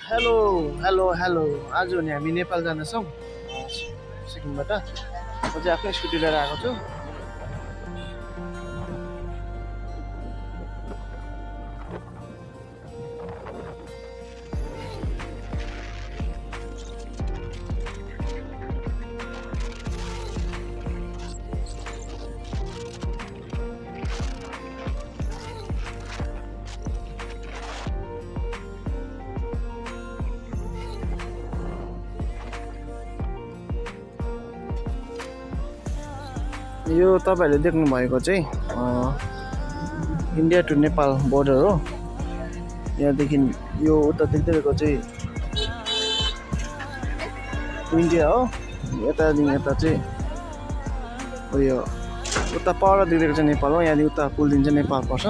Hello hello hello आज नि हामी नेपाल जानेछौँ सिक्किमबाट म चाहिँ आफ्नै स्कुटी लिएर आएको छु। यो तपाईहरुले देख्नु भएको चाहिँ इन्डिया टु नेपाल बोर्डर हो। यहाँदेखि यो उता देख्दैको चाहिँ इन्डिया हो। यतादेखि यता चाहिँ उयो उता पर देख्दैको चाहिँ नेपाल हो। यहाँदेखि उता पुलदेखि चाहिँ नेपाल पर्छ।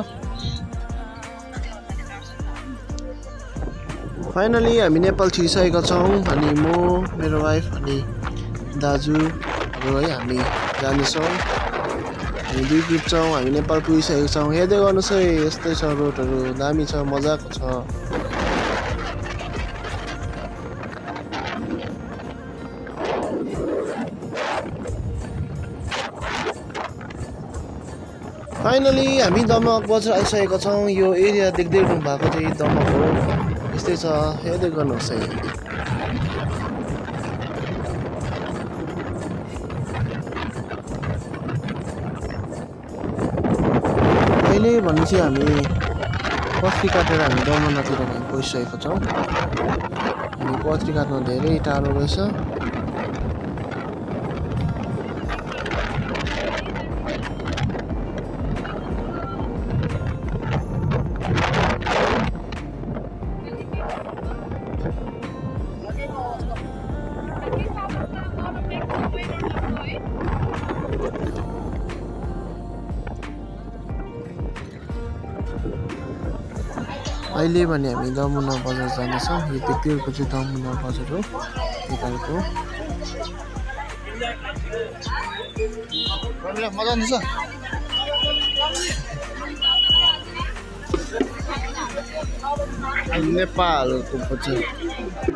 फाइनली हामी नेपाल छिरिसकेका छौँ अनि म मेरो वाइफ अनि दाजुहरू है हामी जानेछौँ। हामी दुई ग्रुप छौँ। हामी नेपाल पुगिसकेका छौँ। हेर्दै गर्नुहोस् है यस्तै छ रोडहरू दामी छ मजाको छ। फाइनली हामी दमक बजार आइसकेका छौँ। यो एरिया देख्दै हुनु भएको चाहिँ दमक हो। यस्तै छ हेर्दै गर्नुहोस् है। अहिले भने चाहिँ हामी पत्री काटेर हामी दमनतिर गइसकेका छौँ। अनि पत्री काट्नु धेरै टाढो रहेछ। अहिले भने हामी दमुना बजार जानेछौँ। यो देख्दैको चाहिँ दमुना बजार हो नेपालको। मजा आउँछ नेपालको बजार।